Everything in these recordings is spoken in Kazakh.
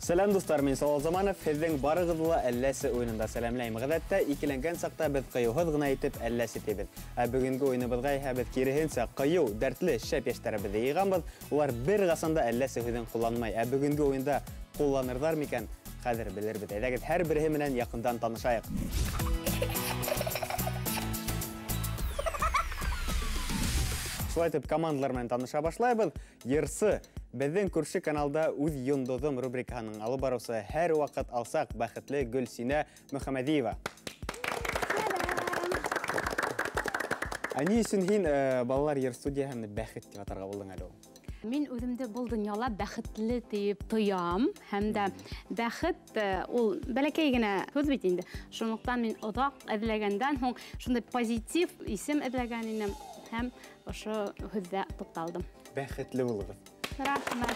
Сәлем достар, мен Салал Заманов, һеҙҙең барығыҙлы әлләсе ойынында сәләмләйем. Ғәҙәттә, икеләнгән саҡта беҙ ҡыйыуһыҙ ғына итеп әлләсе тибеҙ. Ә бөгөнгө ойыныбыҙға иһә беҙ киреһенсә ҡыйыу, дәртле шәп йәштәребеҙҙе йыйғанбыҙ. Улар бер ҡасан да әлләсе һүҙен ҡулланмай. Ә бөгөнгө ойында ҡулланырҙар микән? Хәҙер белербеҙ. Әйҙәгеҙ һәр береһе менән яҡындан танышайыҡ. Шулай итеп, командалар менән таныша башлайбыҙ. Йырсы. Беҙҙең күрше каналда үҙ йондоҙом рубрикаһының алып барыусы һәр ваҡыт алсаҡ бәхетле Гөлсинә Мөхәмәдиева. Ни өсөн һин балалар йыр студияһын бәхет тип атарға булдың әле ул? Мин үҙемде был донъяла бәхетле тип тоям, һәм дә бәхет ул бәләкәй генә һүҙ бит инде. Шунлыҡтан мин оҙаҡ эҙләгәндән һуң шундай позитив исем эҙләгән инем һәм ошо һүҙҙә туҡталдым. Бәхетле булығыҙ. Рәхмәт.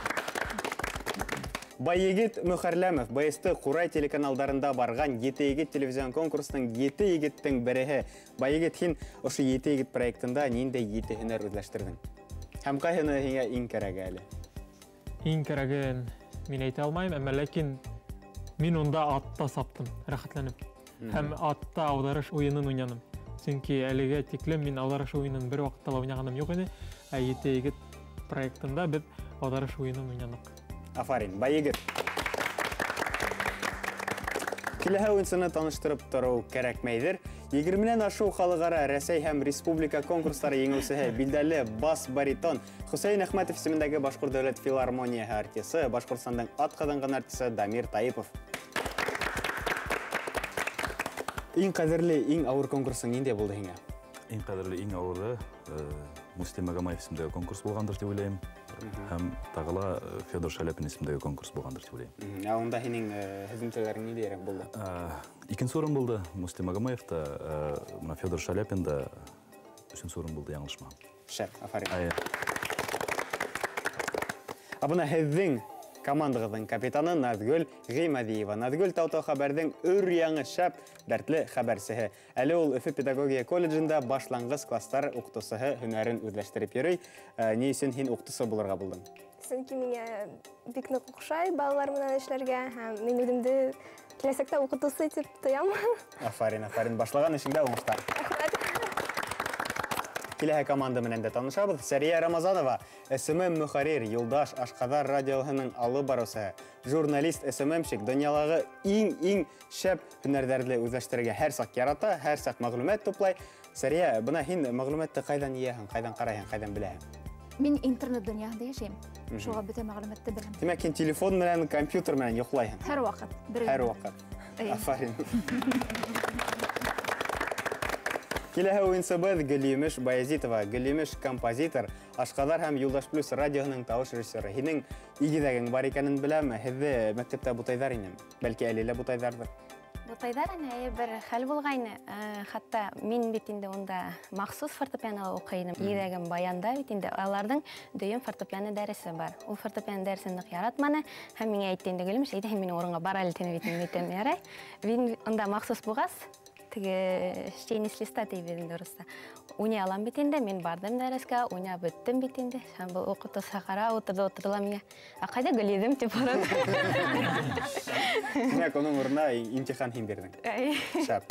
Байегит Мөхәрләмов БСТ Ҡурай телеканалдарында барған 7 егет телевизион конкурсының 7 егеттің береһе. Байегит, һин ошо 7 егет проектында ниндәй 7 һөнәр үҙләштерҙең? Һәм ҡайһыны һиңә иң кәрәге әле? Иң кәрәген мин әйтә алмайым, әммә ләкин мин унда атта саптым, рәхәтләнеп. Һәм атта аударыш уйынын уйнаным. Сөнки әлегә тиклем мин аударыш уйынын бер ваҡытта ла уйнағаным юҡ ине, ә 7 егет проектында беҙ аударыш уйынын уйнадыҡ. Афарин, Байегит. Киләһе уйынсыны таныштырып тороу кәрәкмәйҙер. 20-нән ашыу халыҡара Рәсәй һәм республика конкурстары еңеүсеһе билдәле бас-баритон Хөсәйен Әхмәтов исемендәге Башҡорт дәүләт филармонияһы артисы, Башҡортостандың атҡаҙанған артисы Дамир Таипов. Иң ҡәҙерле, иң ауыр конкурсың ниндәй булды һиңә? Иң ҡәҙерле, иң ауыры Муслим Магомаев исемдәге конкурс булғандыр дип уйлайым. Һәм тағы ла Федор Шаляпин исемдәге конкурс булғандыр дип уйлайым. Ә унда һинең һөҙөмтәләрең ниндәйерәк булды? Икенсе урын булды Муслим Магомаев та, Федор Шаляпин да өсөнсө урын булды, яңылышмаһам. Шәп, афарин. Абына һеҙҙең командағыҙҙың капитаны Наҙгөл Ғимәҙиева. Наҙгөл Тау-Тау хәбәрҙең өр-яңы шәп, дәртле хәбәрсеһе. Әле ул Өфө педагогия колледжында башланғыс кластар уҡытыусыһы һөнәрен үҙләштереп йөрөй. Ни өсөн һин уҡытыусы булырға булдың? Сөнки миңә бик ныҡ оҡшай балалар менән эшләргә, һәм мин үҙемде киләсәктә уҡытыусы итеп тоям. Афарин, афарин. Башлаған эшеңдә уңыштар. Киләһе команда менән дә танышабыҙ. Сәрия Рамазанова, СММ мөхәррир, Юлдаш Ашҡаҙар радиоһының алып барыусыһы, журналист, СММщик, донъялағы иң шәп һөнәрҙәрҙе үҙләштерергә һәр саҡ ярата, һәр саҡ мәғлүмәт туплай. Сәрия, бына һин мәғлүмәтте ҡайҙан йыяһың, ҡайҙан ҡарайһың, ҡайҙан беләһең? Мин интернет донъяһында йәшәйем. Шуға бөтә мәғлүмәтте беләм. Тимәк, һин телефон менән, компьютер менән йоҡлайһың? Һәр ваҡыт. Һәр ваҡыт. Афарин. Киләһе уйынсыбыҙ Гөлйемеш Баязитова. Гөлйемеш композитор, Ашҡаҙар һәм Юлдаш Плюс радиоһының тауыш режиссеры. Һинең игеҙәгең бар икәнен беләм. Һеҙҙе мәктәптә бутайҙар инем. Бәлки әле лә бутайҙарҙыр. Бутайҙар ине, бер хәл булғайны. Хатта мин бит инде унда махсус фортепиано уҡый инем. Игеҙәгем Баянда бит инде аларҙың дөйөм фортепиано дәресе бар. Ул фортепиано дәресен ныҡ яратманы һәм миңә әйтте инде Гөлйемеш, әйҙә һин минең урынға бар әле тине бит инде әйтәм, ярай. Мин унда махсус булғас, теге штейнис листа тейбеҙ инде урыста. Уйнай алам бит инде, мин бардым дәрескә, уйнап бөттөм бит инде. Һәм был уҡытыусы ҡарап ултырҙы ла миңә, «Ә ҡайҙа Гөлйөҙөм?» тип һораны. Тимәк, уның урынына имтихан һин бирҙең. Шәп.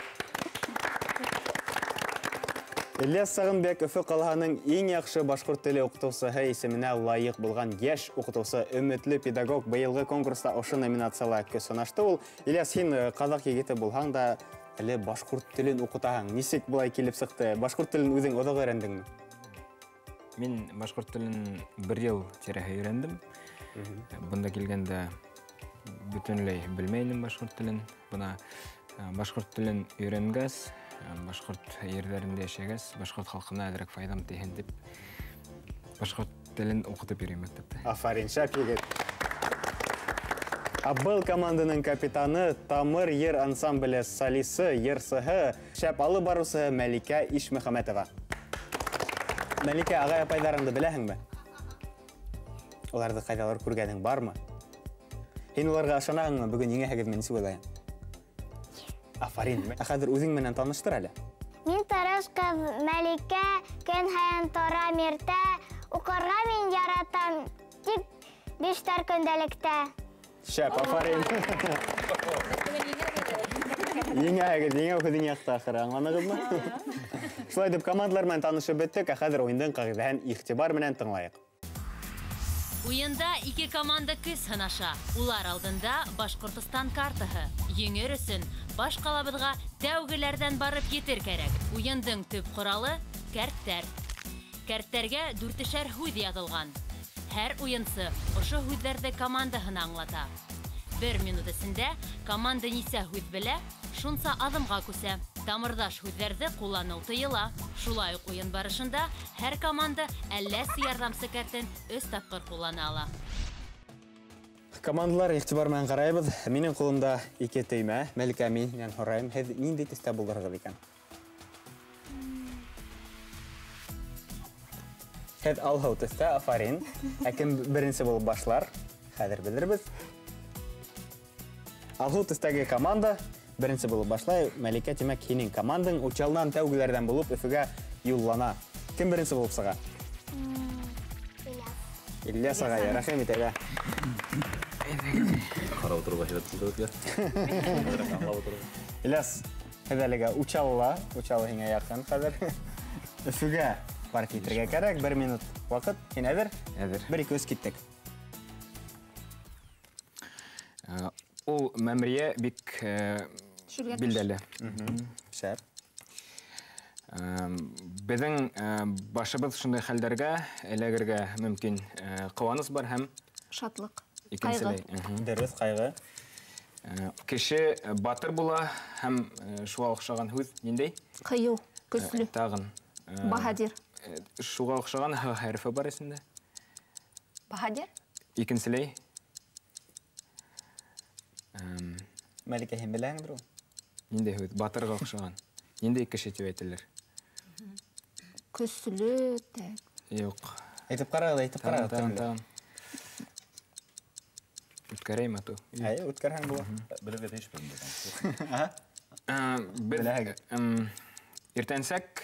Ильяс Сағынбек Өфө ҡалаһының иң яҡшы башҡорт теле уҡытыусыһы исеменә лайыҡ булған йәш уҡытыусы, өмөтлө педагог быйылғы конкурста ошо номинацияла көс сынашты ул. Ильяс, һин ҡаҙаҡ егете булһаң да, әле башҡорт телен уҡытаһың. Нисек былай килеп сыҡты? Башҡорт телен үҙең оҙаҡ өйрәндеңме? Мин башҡорт телен 1 йыл тирәһе өйрәндем. Бында килгәндә бөтөнләй белмәйнем башҡорт телен. Бына башҡорт телен өйрәнгәс, башҡорт ерҙәрендә йәшәгәс, башҡорт халҡына әҙерәк файҙам тейһен дип, башҡорт телен уҡытып йөрөйөм мәктәптә. Афарин, шәп егет. Был команданың капитаны, Тамыр йыр ансамбле солисы, йырсыһы, шәп алып барыусыһы Мәликә Ишмөхәмәтова. Мәликә, ағай-апайҙарыңды беләһеңме? Уларҙы ҡайҙалыр күргәнең бармы? Һин уларға ышанаһыңмы? Бөгөн еңәһегеҙ, мен нисек уйлайым? Афарин, ә хәҙер үҙең менән таныштыр әле. Мин тырыш ҡыҙ Мәликә, көн һайын торам иртә, уҡырға мин яратам, тик 5 көндәлектә. Шәп, афарин. Ең әгір, ең өкідің яқты ақыры, аңланығызмы? Шылай деп командалармен танышып беттік, қазір ойындың қағидаһын иғтибар менен тыңлайық. Уйында 2 команда көз сынаша. Улар алдында Башкортостан картаһы. Еңер өсөн баш калабызга тәүгеләрдән барып етер кәрәк. Уйындың төп коралы кәрттәр. Кәрттәргә 4-шәр һүз язылган. Һәр уенчы ошо һүзләрдә командаһын аңлата. 1 минут эчендә команда нисә һүз белә, шунса адымга күсә. Тамырдаш һүзләрне куллану тыела. Шулай ук уен барышында һәр команда әлләсе ярдәмче кәртен өз тапкыр куллана ала. Командалар иғтибар менен карайбыз. Менин колумда 2 төймә. Мәликә, менен һорайм. Һез нинди төстә булдырыгыз икән? Һез алһау төстә, афарин. Ким беренче булып башлар? Хәзер белербез. Алһау төстәге команда беренче булып башлай. Мәликә, тимәк, һинең командаң учалдан тәүгеләрдән булып Өфөгә юллана. Кем беренче булып сыга? Ильяс ага, рәхим итәгә. Қара отыруға хират Ильяс, һез әлегә учалла, учалы һиңә якын хәзер. Өфөгә барып китергә кәрәк, 1 минут вакыт. Һин әзер? Әзер. 1-2 киттек. Ул мәмрия бик билдәле. Шәп. Безнең башыбыз шундай хәлләргә эләгергә мөмкин. Кыланыс бар һәм Шатлык. икенчеләй. Дөрес, кайгы. Кеше батыр була һәм шуга охшаган һүз ниндәй? Кыю, көсле, Тагын. баһадир. Шуга охшаган һ хәрефе бар исендә. Баһадир? Икенчеләй. Мәликә, һин беләңдер ул? Ниндәй һүз? Батырга охшаган. Ниндәй кеше дип әйтәләр? Көсле, Юк. Әйтеп карагыз, әйтеп карагыз. Үткәрәйме ту? Әй, үткәрһәң була. Білігі дейш білімді. Иртәнсәк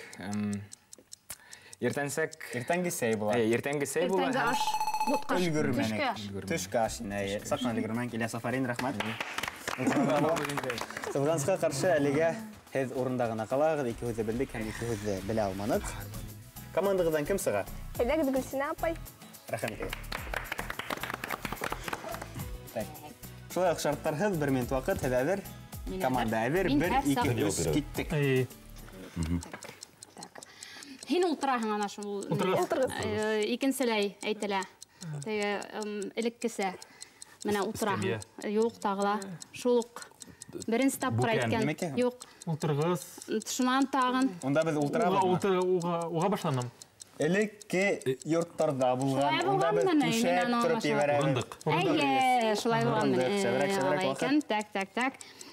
Иртәнге сәй була. Иртәнге сәй була. Иртәнге аш, бутка, Өлгөрмәнек. Төшкә аш, сакман өлгөрмәнек. Ильяс, афарин, рәхмәт. Сыбганска каршы әлегә һез урында гына калагыз, 2 һүзне белдек һәм 2 һүзне белә алмадык. Командагыздан кем сыга? Әйдәгез Гөлсинә апай. Рәхмәт. Шулай ук шарттарһыз 1 минут вакыт, һез әзер. Команда әзер, 1-2 киттек. Һин ултыраһың ана шул. Икенчеләй әйтелә. Теге элеккесе. Менә ултыраһың. Юк, тагыла. Шул ук. Беренче тапкыр әйткән. Юк. Ултыргыз. Шунан тагын. Онда без ултырабыз. Уга башланам. Элекке йорттарда булган. Онда без түшәп торып ебәрәбез. Әйе, шулай булган. Икән, так.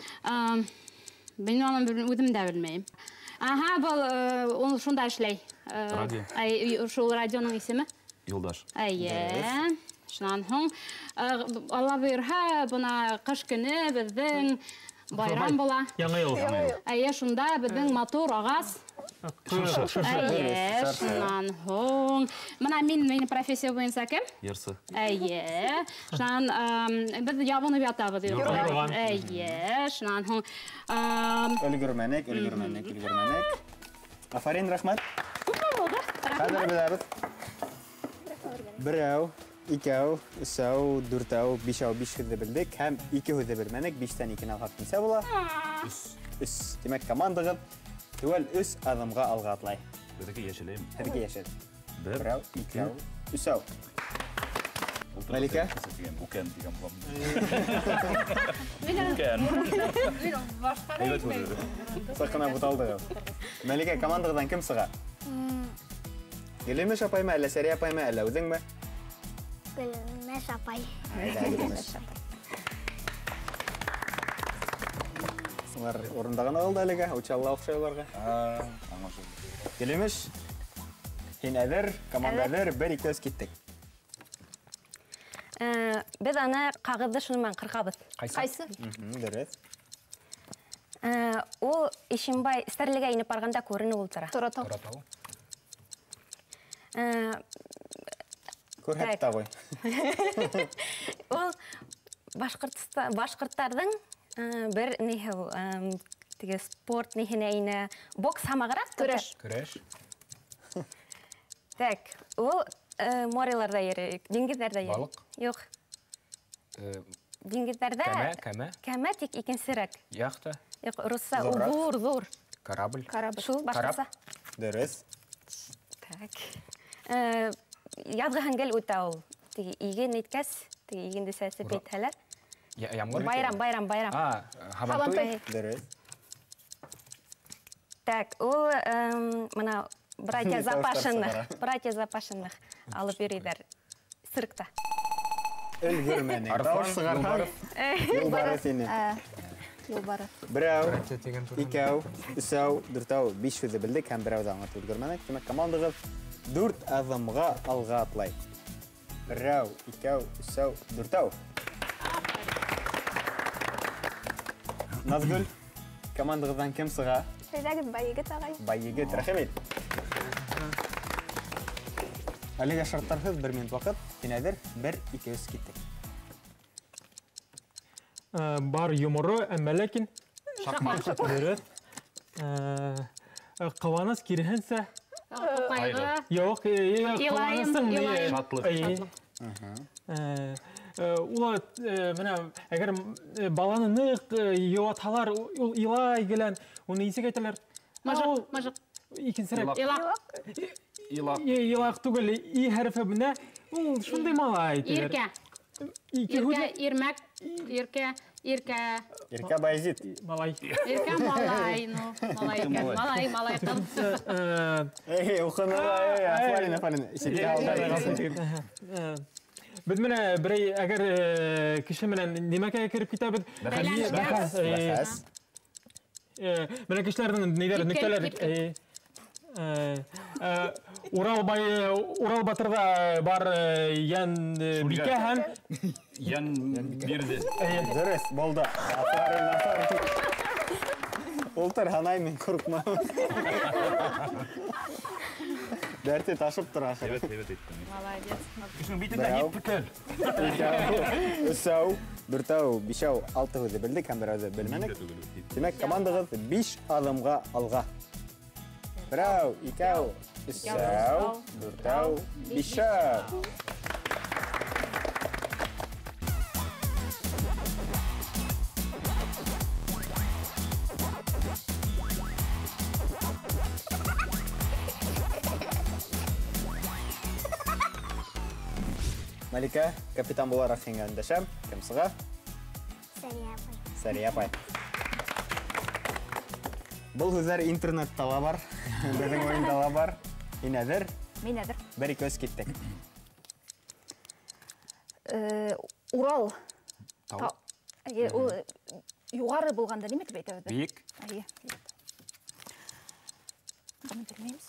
Мин аны үзем дә белмәйм. Аха, ул шунда эшләй. Радио. Шул радионың исеме? Юлдаш. Әйе. Шунан һуң, Алла бuyurһа, бына кыш көне безнең байрам була. Яңа ел. Әйе, шунда безнең матур агас. Әйе, шунан һуң. Мына минең профессия буенча кем? Ерсы. Әйе. Шунан без ябынып ятабыз. Әйе, шунан һуң. Өлгөрмәнек. Афарин, рәхмәт. Хәзер беләбез. 1, 2, 3, 4, 5 һүзне белдек һәм 2 һүзне белмәнек. 5тән 2-не алгак килсә була. Үс. Димәк, командагыз түгел үс адымга алга атлай. Безеке яшелейм. Һәргә яшәр. 1, 2, 3. Мәликә? Укен дигән булам. Сакына буталдыгыз. Мәликә, командагыздан кем сыга? Гөлемеш апаймы, әллә Сәрия апаймы, әллә үзеңме? Гөлемеш апай. Сыңар урындаган алды әлегә, учалла охшайларга. Гөлемеш, һин әзер, команда әзер, 1-2 киттек. Без аны кагызды шунымен кыркабыз. Кайсы? Дөрес. Ул Ишимбай стәрлегә инеп барганда күренеп ултыра. Торатау. Күрһәтә гой. Ул башкорттардың бір теге спорт нехенейне бокс хамагыра Көрәш. Так, ол мореларда йөрик, диңгезләрдә йөрик. Балык? Юк. Диңгезләрдә кәмә тик икенчерәк. Яхта. Юк, русса зур. Корабль. Шул башкаса. Дөрес. Так. Язгы хангел үтә ул. Теге иген иткәс, теге игенде сәсеп әйтәләр. Ямгыр. Байрам. Хабантуй. Дөрес. Так, ул мына братья Запашинных алып йөриләр циркта. Өлгөрмәне. Юлбары сине. Юлбары. Берәү, икәү, өсәү, дүртәү, 5 сүзне белдек һәм берәү дә аңлатып өлгөрмәдек. Демәк, командагыз 4 адымга алга атлай. Берәү, икәү, өсәү, дүртәү. Назгүл, командагыздан кем сыга? Әйдәгез Байегет агай. Байегет, рәхмәт. Әлегә шарттарсыз 1 минут вакыт. Кинәдер 1-2 киттек. Бар юморы, әмма ләкин Шахмат. дөрес. Каваныз кирһенсә, Кайгы. юк, каванызың Шатлык. Ула менә әгәр баланы нык юаталар, ул илай гелән, уны нисек әйтәләр? Мажык. Икенчерәк. Илак. Илак түгел, и хәрефе менә, ул шундый малай әйтәләр. Иркә. Ирмәк. Иркә Байзит. Малай. Иркә малай. Малай. Biz менә берәй әгәр кеше менән нимәгә кирип китәбез? Бәхәс. Менә кешеләрнең ниләр нөктәләр. Урал Батырда бар ян бикә һәм Ян бирде. Дөрес, булды. Афарин. Ултыр ханай мен курыкма. Дәрте ташып тора ахыры. Молодец. Кешенең битендә нип пикер. Өсәү, дүртәү, бишәү, алты үзе белдек һәм берәү белмәдек. Демәк, командагыз 5 адымга алга. Берәү, икәү, өсәү, дүртәү, бишәү. Малика, капитан буларак һиңа өндәшәм. Кем сыга? Сәрия апай. Бұл сүзләр интернетта ла бар, безнең ойында ла бар. Инәдер? Минәдер. 1-2 киттек. Урал. Тау. Ул югары булганда нимә дип әйтәбез? Биек. Буны белмәйбез.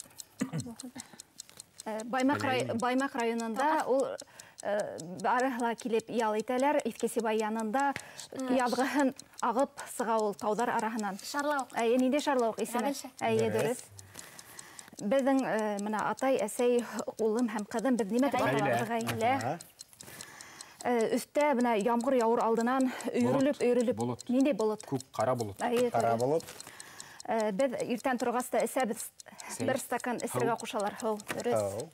Баймак районында ул барыһла килеп ял итәләр. Искесебай янында язгыһын агып сыга ул таудар араһынан. Шарлауык. Нинди шарлауык исеме? Дөрес. Безнең менә атай, әсәй, улым һәм кызым без нимә дип аталабыз? Гаилә. Өстә менә ямгыр яуыр алдынан өйрелеп. Нинди болыт? Күк кара булут. Кара булып. Без иртән торгас та эсәбез. 1 стакан эсергә кушалар. Дөрес.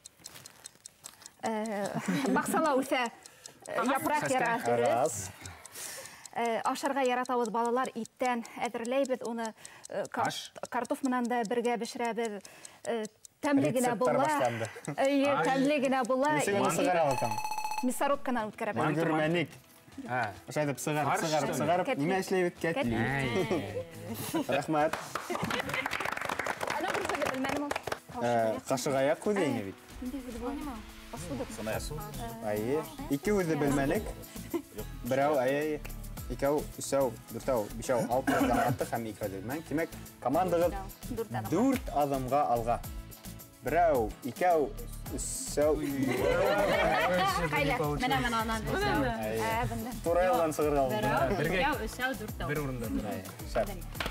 Баксала үсә, япрак яра. Дөрес. Ашарга яратабыз балалар, иттән әзерләйбез, уны картоф менән дә бергә бешерәбез. Тәмле генә була. Тәмле генә була. Нисек сыгара алсаң? Мясорубкадан үткәрәбез. Өлгөрмәник. Ошайтып сыгарып. Нимә эшләйбез? Кәтли. Рәхмәт. Ана күрсәгә белмәдем ул. Кашык аяк күзәйне бит. Айы. 2 үзе белмәлек. Берәү, айы. Икәү, өсәү, дүртәү, бишәү, алты адым аттык һәм 2 адым. Кимәк, командагыз 4 адымга алга. Берәү, икәү, өсәү. Кайла, менә анан өсәү. Туры ялдан сыгырга алды. Бергә өсәү дүртәү. Бер урында. Шәп.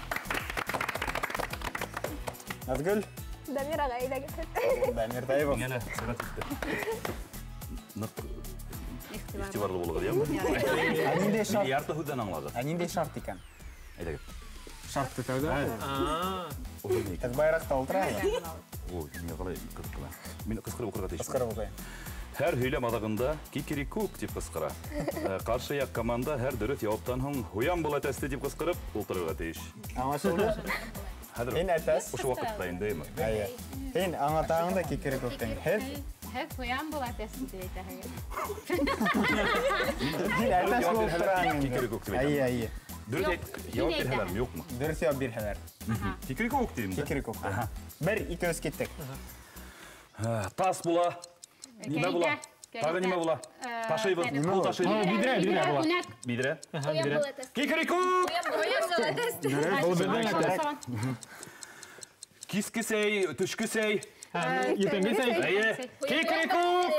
Назгүл. Дамир агай әйдәгез. Дамир Таевов. Миңа сыга типте. Игътибарлы булыгыз, яңгы? Нинде шарт? Ярты һүздән аңлады. Нинде шарт икән? Әйдәгез. Шартты тәүдә. Һез байракта ултырабыз. Ой, миңа калай кызык. Мин кыскырып укырга тиеш. Кыскырып укыйм. Һәр һөйләм адагында кикирикук дип кыскыра. Каршы як команда һәр дөрес яваптан һуң хуян була тәсте дип кыскырып ултырырга тиеш. Аңлашылды? Хәзер. Һин әтәс. Ошо вакытта индеме? Әйе. Һин аңлатагында кикирикуктан. Һез Хуян була тәсен дип әйтәһегез. Һин әтәс булып торам. Кикирикук дип. Әйе, әйе. Дөрес явап бирһәләр, юкмы? Дөрес яп бирһәләр. Кикирикук дим. Кикирикук. 1-2 киттек. Тас була. Нимә була? Тагы нимә була? Ташыйбыз, кул ташыйбыз. Бидрә була. Бидрә. Бидрә. Кикирикук! Бұл біздің әтәс. Кискесей, түшкесей. Ертеңгесей. Әйе. Кикирикук!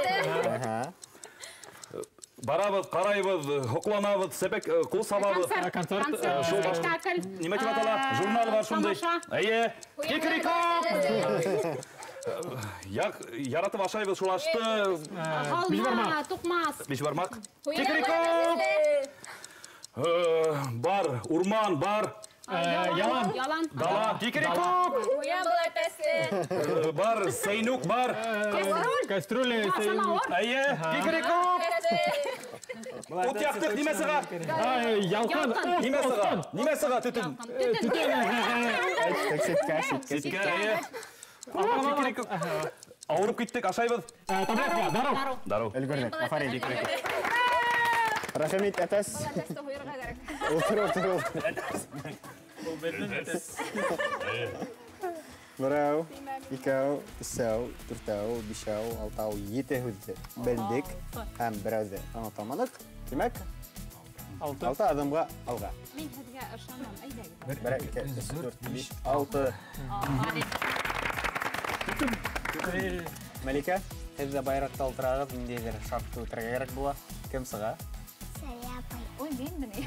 Барабыз, қарайбыз, хоқланабыз, сәбек қол сабабыз. Концерт. Спектакль. Неме деп атала? Журнал бар шундай. Әйе. Кикирикук! Яратып ашайбыз шулашты. Халма, туқмас. Бешбармак. Кикирикук! Бар, урман, бар. Ялан. Дала. Кикирикук! Бар, сейнук, бар. Кастрюля. Әйе. Кикирикук! От яқтық, неме сыға? Ялқан. Неме сыға? Неме сыға, түтін? Сетке, әйе. Кикирикук. Ауырып кеттік, ашайбыз. Таблетка. Дару. Өлгөрдек. Афарин. Рахмет, әтәс. Отыр. Берәү, икәү, өсәү, дүртәү, бишәү, алтау, ете һүзде белдек һәм берәүҙе онотаманык. Димәк, 6 адымға алға. Мин һеҙгә ышанам. Әйҙәгеҙ. 1, 2, 3, 4, 5, 6. Мәликә, һеҙ дә байраҡта ултырағыҙ, ниндәйҙер шартты үтәргә кәрәк була. Кем сыға? Сәлия апай. Ой, мен міне.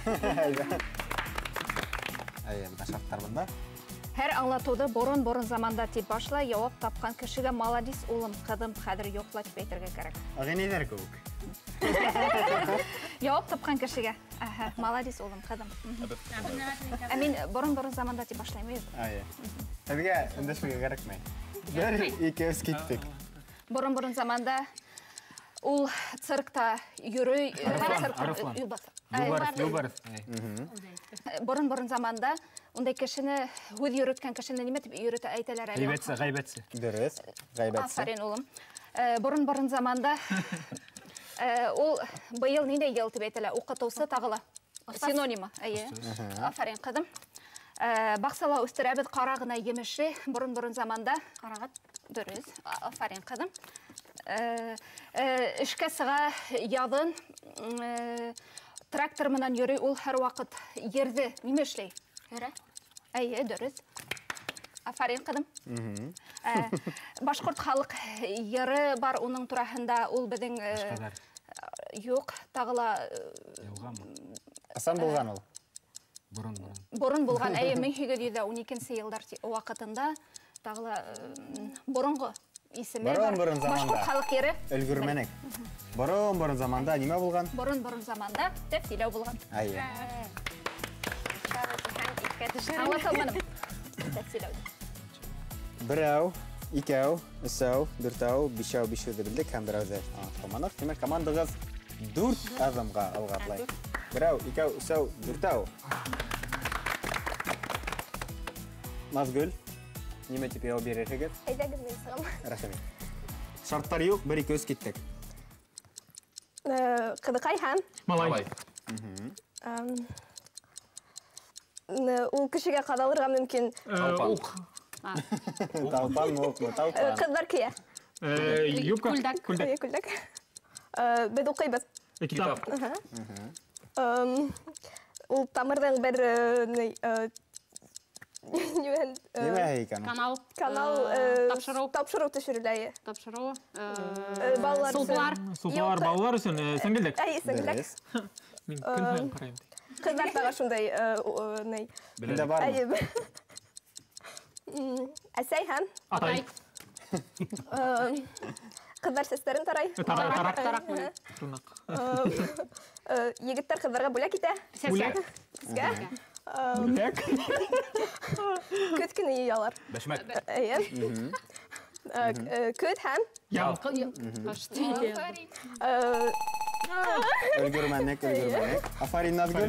Әйе, бында шарттар бында. Һәр аңлатыуҙы борон заманда тип башла, яуап тапҡан кешегә маладис улым, ҡыҙым, хәҙер йоҡла тип әйтергә кәрәк. Ағинәйҙәр кеүек. Яуап тапҡан кешегә. Маладис улым, ҡыҙым. Ә мин борон заманда тип башлайым. Әйе. Һеҙгә өндәшергә кәрәкмәй. 1, 2, 3 киттек. Борон заманда ул циркта йөрөй. Юлбаров. Борон заманда ундай кешене, һүҙ йөрөткән кешене нимә тип йөрөтә әйтәләр әле? Ғәйбәтсе. Дөрөс, ғәйбәтсе. Афарин улым. Борон заманда ул быйыл ниндәй йыл тип әйтәләр? Уҡытыусы тағыла. Синонимы. Әйе. Афарин ҡыҙым. Баҡсала үҫтерәбеҙ ҡара ғына емеше. Борон заманда. Ҡарағат. Дөрөс. Афарин ҡыҙым. Эшкә сыға яҙын. Трактор менән йөрөй, ул һәр ваҡыт ерҙе нимә эшләй? Йөрә. Әйе, дөрөс. Афарин ҡыҙым. Башҡорт халыҡ йыры бар уның тураһында, ул беҙҙең юҡ, тағыла... Асан булған ул? Борон булған, әйе, 1812 йылдар ваҡытында, тағыла боронғо исеме бар. Башҡорт халыҡ йыры. Өлгөрмәнек. Борон заманда нимә булған? Борон заманда тәфсиләү булған. Әйе. Аңлатылманым. Тәфсиләү. Берәү, икәү, өсәү, дүртәү, бишәү белдек һәм берәүҙе аңлатылманыҡ. Тимәк, командағыҙ 4 аҙымға алғатлай. Берәү, икәү, өсәү, дүртәү. Назгөл, нимә тип яуап бирерһегеҙ? Әйҙәгеҙ, мин сығам. Рәхмәт. Шарттар юҡ, 1-2 3 киттек. Ҡыҙыҡай һәм Малай. ул кешегә ҡаҙалырға мөмкин. Талпан муҡмы? Талпан. Ҡыҙҙар кейә. Юбка. Күлдәк. Беҙ уҡыйбыҙ. Китап. Ул тамырҙың бер Нимә икән? Канал. Тапшырыу төшөрөләйе. Тапшырыу. Сулпар. Сулпар балалар өсөн сәңгелдәк. Әйе, сәңгелдәк. Мин көн һайын ҡарайым. Ҡыҙҙар тағы шундай. Билдә бармы? Әсәй һәм Атай. Кызлар сестерин тарай. Тарак. Егеттер кызларга бүләк итә. Бүләк. Сезгә. Бүләк. Көт көне йыялар. Бәшмәк. Әйе. Көт һәм Өлгермәнек. Афарин Назгүл.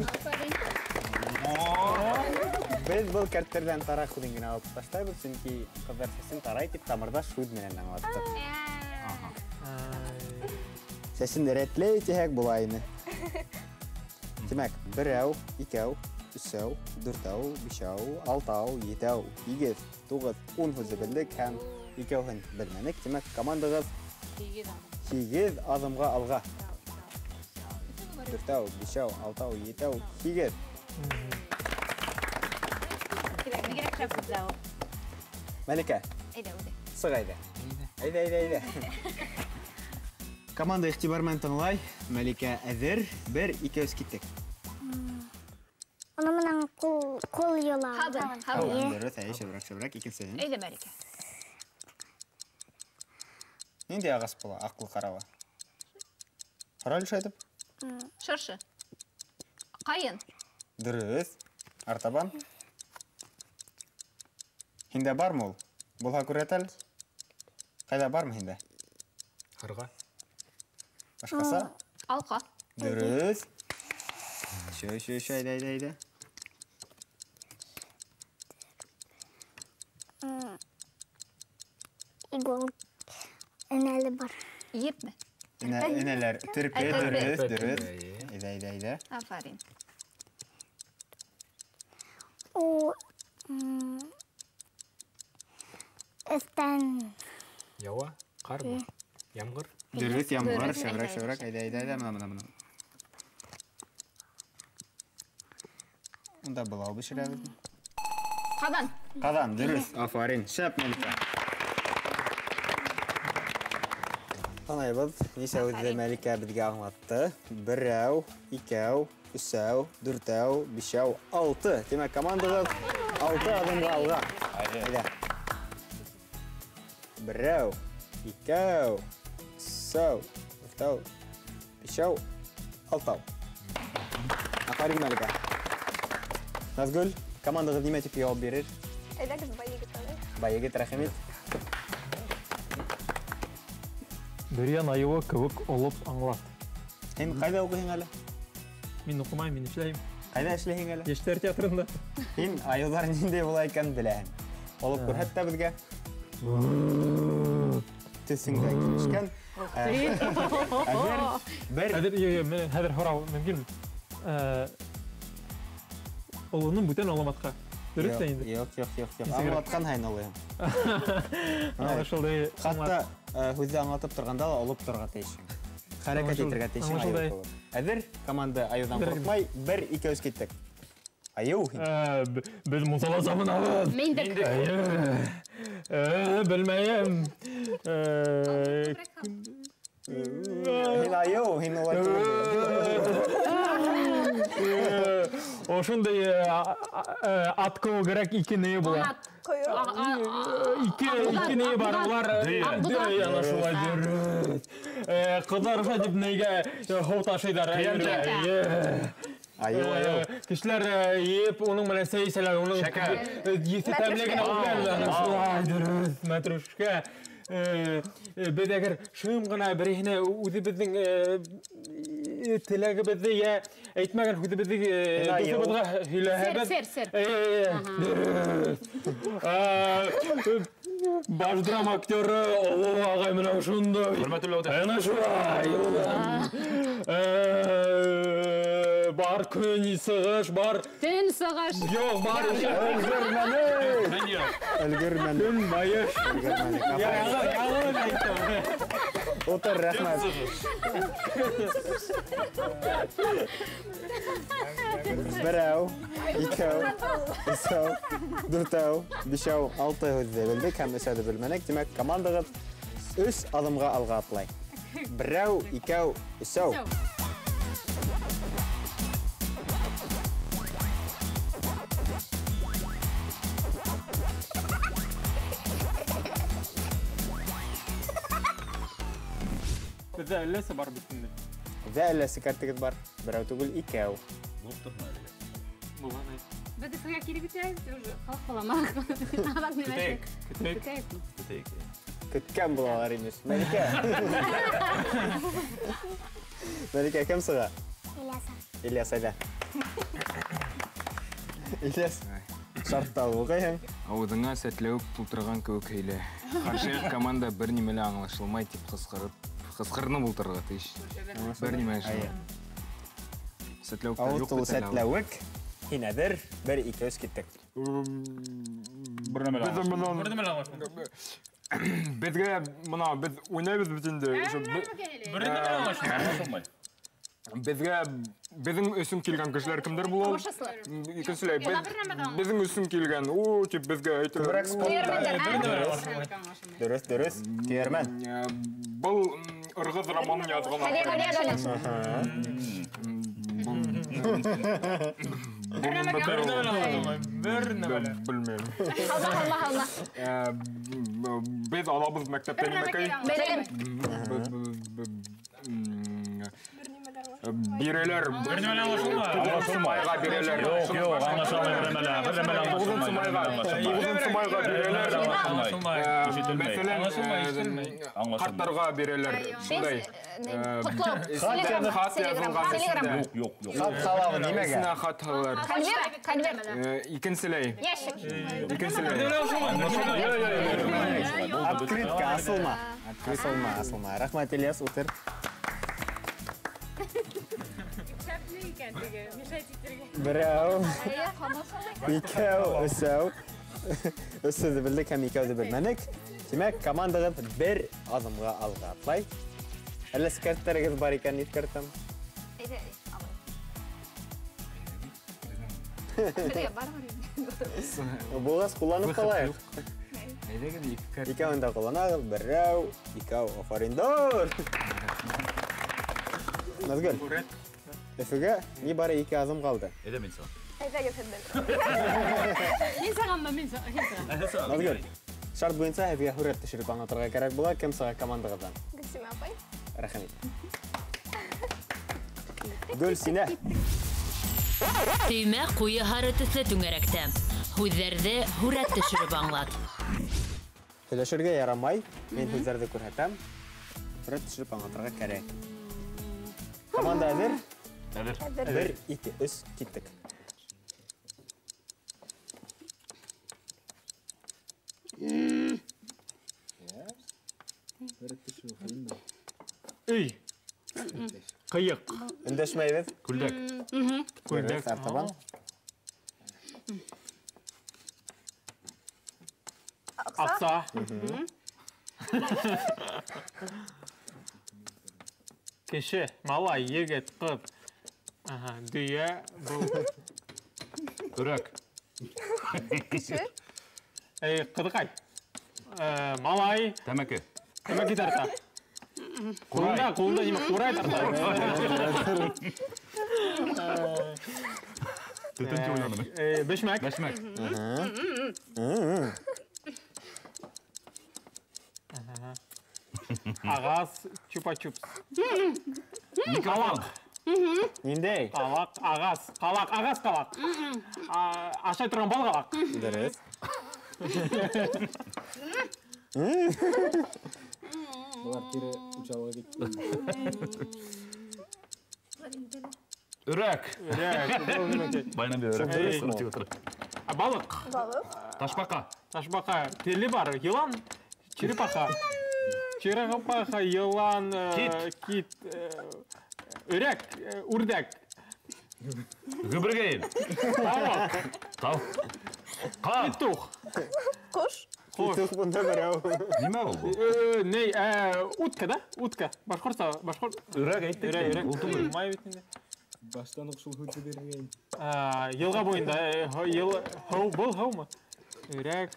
Biz бұл кәрттерден тарак күден генә алып ташлайбыз, чөнки кызлар сесен тарай дип тамырда шуд менән аңлаттык. Сесен рәтләй итәк булайны. Димәк, 1, 2, 3, 4, 5, 6, 7, 8, 9, 10 хүзе белдек һәм 2-һен белмәнек. Димәк, командагыз 8 адымга алга. 4, 5, 6, 7, 8. Мәликә. Сығайды. Әйдә. Команда ихтибармен тыңлай. Мәликә әзер. 1, 2, 3 киттек. Оны менән кул юла. Дөрес, шәбрәк, икенсен. Әйдә, Мәликә. Нинди ағас була, ақыл қарава? Қаралыш айтып? Шыршы. Қайын. Дөрес. Артабан. Хинде бармы ул? Булһа күрәтәл? Кайда бармы хинде? Қарға. Башқаса? Алқа. Дөрес. Әйдә. Игол энәле бар. Епме. Энәләр төрпе, дөрес. Әйдә. Афарин. У Эстән. Яуа, қар ма? Ямғыр? Дөрес, ямғыр, шәбрәк. Әйдә. Мына. Унда былау бешерәбез. Qadan, dürüst. Aferin. Şap Melike. Tanayбыз. Неше үзе Melike bizge anlattı. 1, 2, 3, 4, 5, 6. Demek komandamız 6 adımga alga. Haydi. 1, 2, 3, 4, 5, 6. Aferin Melike. Nazgül, komandamız nima deb javob berir? Әйдәгез байыгы танай. Байыгы рәхмәт. Бөрьян айыуы кебек олып аңлат. Һин кайда укыйсың әле? Мин укымайм, мин эшләйм. Кайда эшләйсең әле? Яшьләр театрында. Һин айылдар нинди була икән беләһең. Олып күрһәт тә безгә. Төсеңдә килешкән. Хәзер һорау мөмкинме? Олының бүтән аламатка. Дөрес инде. Юк. Аңлаткан һәйн алыйм. Аңлашылды. Хатта үзе аңлатып торганда ла олып торга тиеш. Хәрәкәт итәргә тиеш. Әзер команда айыудан курыкмай 1, 2, 3 киттек. Айыу. Без мусала заманабыз. Мендек. Белмәем. Һин айыу, һин олар. Ошондай ат көгерәк ике нее була. Ике нее бар, улар ана шулай дөрес. Кызлар дип нигә һау ташыйдар. Айыу. Кешеләр еп, уның менән сәйсәләр, уның есе тәмлегенә үлгәннәр. Шулай дөрес, мәтрүшкә. Без әгәр шым гына береһенә үзебезнең теләгебезне я әйтмәгән үзебезнең дустыбызга һөйләһәбез. Баш драма актеры Олы агай менә шундай. Хөрмәтле аудитория. Әнә шулай. Бар көн сыгыш, бар. Төн сыгыш. Юк, бар. Өлгермәне. Көн байыш. Отыр, рәхмәт. Берәү, икәү, өсәү, дүртәү, бишәү, алты һүзде белдек һәм өсәүде белмәнек. Димәк, командагыз 3 адымга алга атлай. Берәү, икәү, өсәү. Бізде әллесі бар бүтінде. Бізде әллесі кәртігіт бар. Бірау түгіл, икәу. Болған айт. Бізді сыға керек өтейіз, уже қалып қаламақ. Күтейік. Күткен бұлалар емес. Мәліке. Мәліке, кім сыға? Ильяс айда. Ильяс, шарттал бұқайын. Ауызыңа сәтлеуіп тұлтырған көк ейлі. Қаршы команда бір немелі аңлашылмай теп қысқырны бұлтырға тейш. Бір немелі жылы. Ауыз тұлы сәтлеуік. Хинәдір, бір екі өз кеттік. Бізге мұна, біз ойнайбыз бүтінде. Біздің өсін келген кішілер кімдер бұл ол? Екіншілер, біздің өсін келген, бізге айтылыр. Дөріс, Кермен. Бұл ұрғыз романын yazған. Білмеймін. Біз алабыз мәктептен емекей. Bireyler. Sumayga bireyler. Yok, anlaşılmıyor. Sumayga bireyler. Mesela kartlarga bireyler. Şunday. Xat yazılgan. Yok. Xat xalabı nemege? Esna xatlar. Конверт. İkinsiley. Ящик. İkinsiley. Открытка, асылма. Асылма. Рахмат, Ильяс, утыр. Бірау, икәу, өсәу. Өсөді білдік, әм икәуді білмәнік. Демек, командағыз бір адымға алға атлай. Әлесі кәрттеріңіз бар екен, нет кәрттім? Бұлғас құланып қалайық. Икәуінде құланағыз, бірау, икәу, офариндар. Назгүл. Эфеге не бары екі азым қалды. Еде мен саған. Мен саған ба, мен саған. Назгүл, шарт бойынша әфеге хүрет түшіріп аңатырға керек бола, кім саға командағыздан? Гүлсім апай. Рахмет. Гүл сине. Түймә қуйы хары төсле түңәрәктә. Һүҙҙәрҙе һүрәт төшөрөп аңлат. Һөйләшергә ярамай, мен һүҙҙәрҙе күрһәтәм. Һүрәт төшөрөп аңлатырға кәрәк. Команда әҙер? Әҙер. 1, 2, 3, киттек. Үй. Қиық. Үндәшмәйбеҙ. Күлдәк. Күлдәк. Артабан. Ақса. Кеше, малай, егет, қып. Дүйе, бұл. Үрәк. Кіші. Қыдықай. Малай. Тәмәке. Тәмәке тарта. Қолында неме қурай тарта. Төтінші ойнаным. Бешмәк. Бәшмәк. Ағас, чупа-чупс. Қалақ. Нендей? Қалақ, ағас. Қалақ, ағас қалақ. Ашай тұрған бал қалақ. Дәрес. Бұлар кері ұчалығы кетті. Үрәк. Байнан бе үрәк. Балық. Балық. Ташбақа. Ташбақа. Телі бар. Йылан. Черепаха. Черепаха, йылан, кит. Үрәк. Үрдәк. Гүбіргейін. Тауық. Тау. Қан. Петух. Құш. Петух бұнда бірау. Неме ол бұл? Ней, утка, да? Утка. Башқұрса, башқұр. Үрәк әйттік. Үрәк. Май бетінде. Баштан ұқшыл хүті берген. Йылға бойында. Бұл хау ма? Үрәк.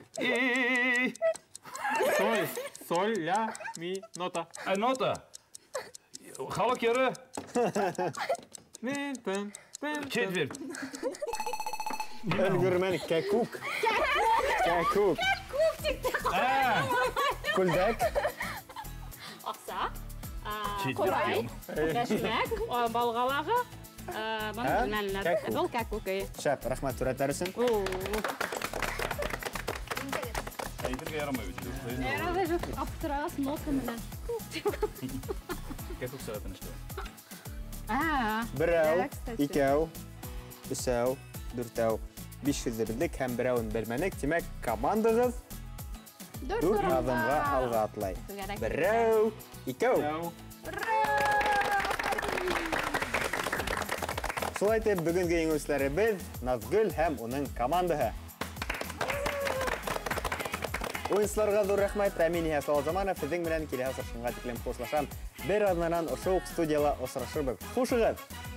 Соль, ля, ми, нота. Нота. Халық ері. Четверть. Өлгірмен кәкук. Кәкук. Күлдәк. Ақса. Ҡурай, бәшмәк, балғалағы, баны белмәлеләр. Кәкүк. Был кәкүк. Шәп, рәхмәт түрәтәр өсөн. Әйтергә ярамай бит. Ярады, аптырағас ноты менән. Кәкүк сәғатын эшләй. Берәү, икәү, өсәү, дүртәү, 500 белдек һәм берәүен белмәнек. Тимәк, командағыз 4 аҙымға алға атлай. Берәү, икәү. Шулай итеп, бүгенге еңеүселәребеҙ Наҙгөл һәм уның командаһы. Уйынсыларға ҙур рәхмәт. Мин Ниһәс Алзаманов, һеҙҙең менән киләһе осрашҡанға тиклем хушлашам. Бер аҙнанан ошо уҡ студияла осрашырбыҙ. Хушығыҙ!